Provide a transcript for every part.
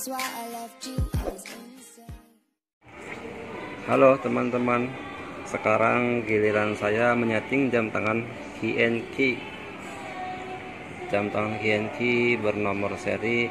Halo teman-teman, sekarang giliran saya menyeting jam tangan KNK. Jam tangan KNK bernomor seri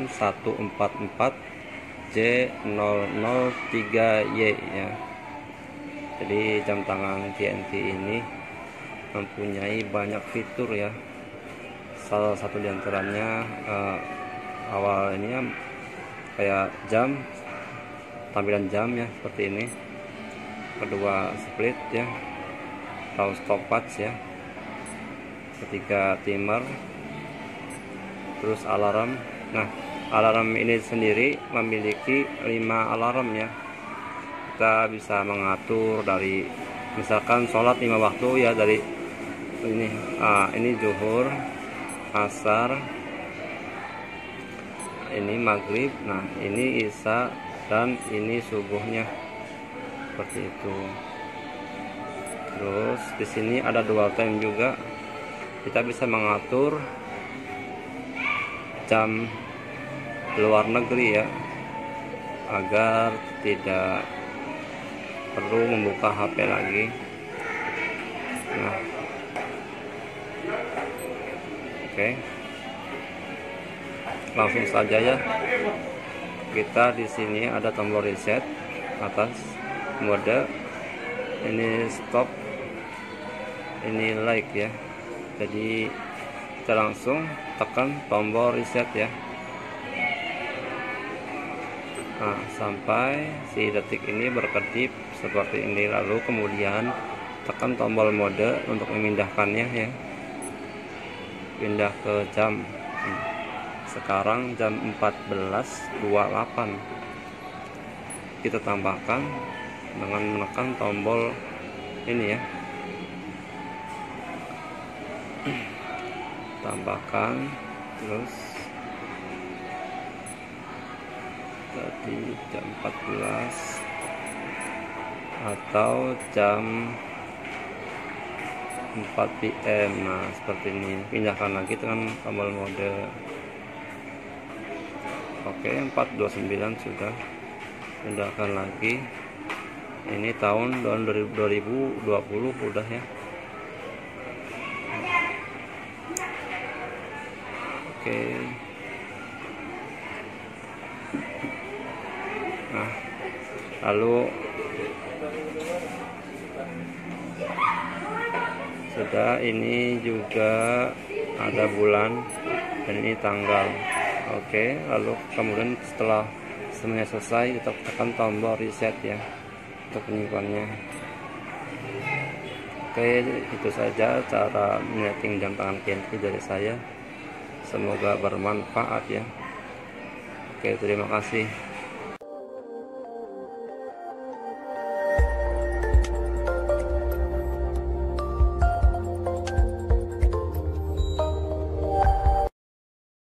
M144J003Y ya. Jadi jam tangan KNK ini mempunyai banyak fitur ya. Salah satu diantaranya awal ini ya, kayak jam, tampilan jam ya seperti ini. Kedua split ya, atau stopwatch ya. Ketiga timer, terus alarm. Nah, alarm ini sendiri memiliki 5 alarm ya. Kita bisa mengatur dari misalkan sholat 5 waktu ya, dari ini zuhur, asar, ini maghrib, nah ini isya, dan ini subuhnya seperti itu. Terus di sini ada dual time juga, kita bisa mengatur jam luar negeri ya, agar tidak perlu membuka HP lagi. Nah, oke, langsung saja ya. Kita di sini ada tombol reset atas, mode, ini stop, ini like ya. Jadi kita langsung tekan tombol reset ya. Nah, sampai si detik ini berkedip seperti ini, lalu kemudian tekan tombol mode untuk memindahkannya ya, pindah ke jam. Sekarang jam 14.28. Kita tambahkan dengan menekan tombol ini ya, tambahkan terus. Tadi jam 14 atau jam 4 PM. Nah, seperti ini. Pindahkan lagi dengan tombol mode. Oke, 429 sudah. Pindahkan lagi. Ini tahun 2020 udah ya. Oke. Nah, lalu sudah, ini juga ada bulan dan ini tanggal. Oke, lalu kemudian setelah semuanya selesai, kita tekan tombol reset ya untuk menyimpannya. Oke, itu saja cara menyeting jam tangan KNK dari saya. Semoga bermanfaat ya. Oke, terima kasih.